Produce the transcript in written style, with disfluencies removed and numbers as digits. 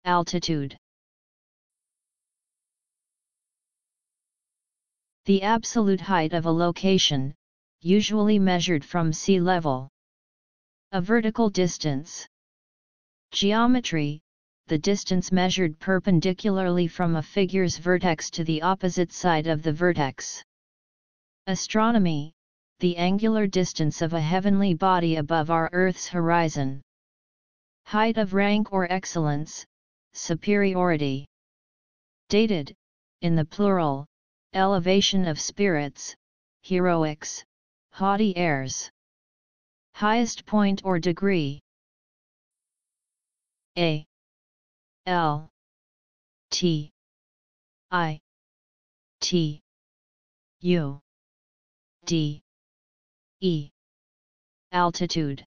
Altitude. The absolute height of a location, usually measured from sea level. A vertical distance. Geometry, the distance measured perpendicularly from a figure's vertex to the opposite side of the vertex. Astronomy, the angular distance of a heavenly body above our Earth's horizon. Height of rank or excellence, superiority. Dated, in the plural, elevation of spirits, heroics, haughty airs. Highest point or degree. A L T I T U D E. Altitude.